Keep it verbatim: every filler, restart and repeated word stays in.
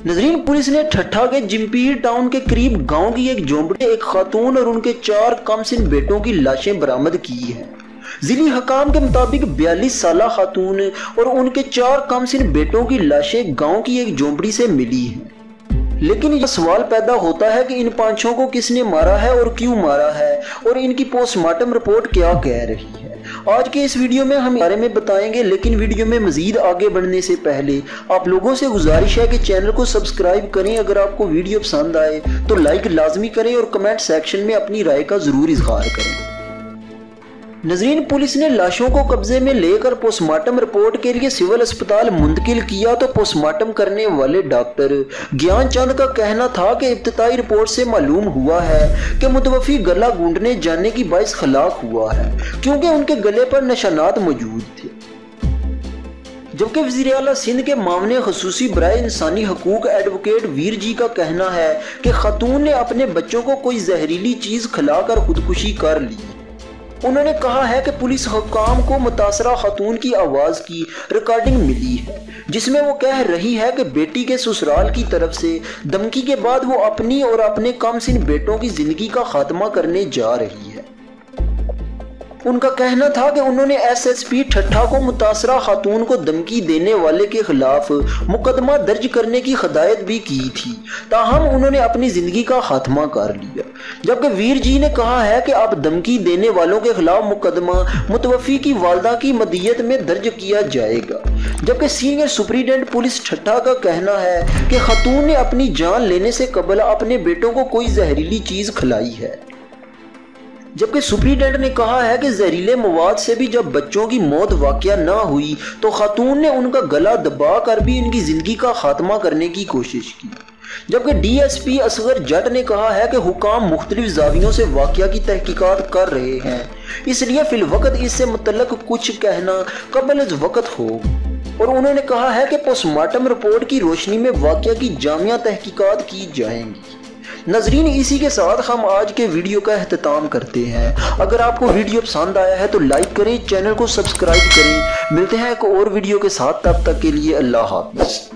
नजरीन, police ने ठट्ठा के जिम्पीर टाउन के करीब गांव की एक झोंपड़ी, एक खातून और उनके चार कमसिन बेटों की लाशें बरामद की है। जिली हकाम के मुताबिक बयालीस साला खातून और उनके चार कमसिन बेटों की लाशें गांव की एक झोंपड़ी से मिली हैं। लेकिन यह सवाल पैदा होता है कि इन पांचों को किसने मारा है और क्यों मारा है और इनकी पोस्टमार्टम रिपोर्ट क्या कह रही है। आज के इस वीडियो में हम बारे में बताएंगे, लेकिन वीडियो में मजीद आगे बढ़ने से पहले आप लोगों से गुजारिश है कि चैनल को सब्सक्राइब करें। अगर आपको वीडियो पसंद आए तो लाइक लाजमी करें और कमेंट सेक्शन में अपनी राय का जरूर इजहार करें। नजरीन, पुलिस ने लाशों को कब्जे में लेकर पोस्टमार्टम रिपोर्ट के लिए सिविल अस्पताल मुंतकिल किया तो पोस्टमार्टम करने वाले डॉक्टर ज्ञान चंद का कहना था कि इब्तिदाई रिपोर्ट से मालूम हुआ है कि मुतवफ़ी गला गूंदने जाने की बाइस खलाक हुआ है क्योंकि उनके गले पर निशानात मौजूद थे। जबकि वज़ीर आला सिंध के मामले खसूसी बराए इंसानी हकूक एडवोकेट वीर जी का कहना है कि खातून ने अपने बच्चों को कोई जहरीली चीज खिलाकर खुदकुशी कर ली। उन्होंने कहा है कि पुलिस हुक्काम को मुतासरा खातून की आवाज की रिकॉर्डिंग मिली है जिसमें वो कह रही है कि बेटी के ससुराल की तरफ से धमकी के बाद वो अपनी और अपने कमसिन बेटों की जिंदगी का खात्मा करने जा रही है। उनका कहना था कि उन्होंने एस एस पी ठट्ठा को मुतासरा खातून को धमकी देने वाले के खिलाफ मुकदमा दर्ज करने की हिदायत भी की थी, ताहम उन्होंने अपनी जिंदगी का खात्मा कर लिया। जबकि वीर जी ने कहा है कि अब धमकी देने वालों के खिलाफ मुकदमा मुतवफ़ी की वालदा की मदियत में दर्ज किया जाएगा। जबकि सीनियर सुपरिटेंडेंट पुलिस ठट्ठा का कहना है कि खातून ने अपनी जान लेने से कबल अपने बेटों को कोई जहरीली चीज खिलाई है। जबकि सुपरिटेंडेंट ने कहा है कि जहरीले मवाद से भी जब बच्चों की मौत वाकया ना हुई तो खातून ने उनका गला दबा कर भी इनकी जिंदगी का खात्मा करने की कोशिश की। जबकि D S P Asghar Jat ने कहा है कि हुकाम मुख्तलिफ जावियों से वाकया की तहकीकात कर रहे हैं, इसलिए फिल वक्त इससे मुतल्लक कुछ कहना कबल अज वक्त हो। और उन्होंने कहा है कि पोस्टमार्टम रिपोर्ट की रोशनी में वाकया की जामिया तहकीकात की जाएंगी। नजरीन, इसी के साथ हम आज के वीडियो का अख्ताम करते हैं। अगर आपको वीडियो पसंद आया है तो लाइक करें, चैनल को सब्सक्राइब करें। मिलते हैं एक और वीडियो के साथ, तब तक के लिए अल्लाह हाफिज़।